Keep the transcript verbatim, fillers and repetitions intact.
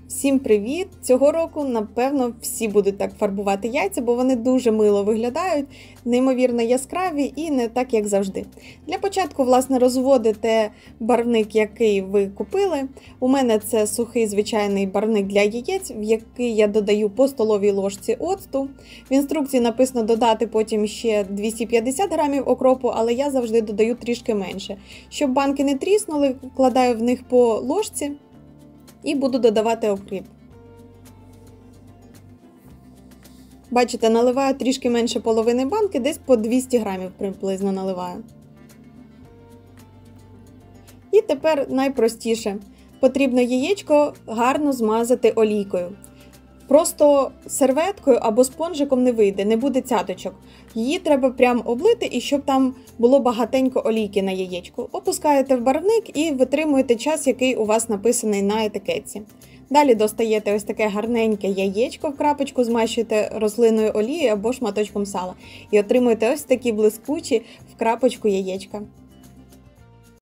Всім привіт! Цього року, напевно, всі будуть так фарбувати яйця, бо вони дуже мило виглядають, неймовірно яскраві і не так, як завжди. Для початку, власне, розводите барвник, який ви купили. У мене це сухий звичайний барвник для яєць, в який я додаю по столовій ложці оцту. В інструкції написано додати потім ще двісті п'ятдесят грамів окропу, але я завжди додаю трішки менше. Щоб банки не тріснули, вкладаю в них по ложці. І буду додавати окріп. Бачите, наливаю трішки менше половини банки, десь по двісті грамів приблизно наливаю. І тепер найпростіше. Потрібно яєчко гарно змазати олійкою. Просто серветкою або спонжиком не вийде, не буде цяточок. Її треба прямо облити, і щоб там було багатенько олійки на яєчку. Опускаєте в барвник і витримуєте час, який у вас написаний на етикетці. Далі достаєте ось таке гарненьке яєчко в крапочку, змащуєте рослинною олією або шматочком сала. І отримуєте ось такі блискучі в крапочку яєчка.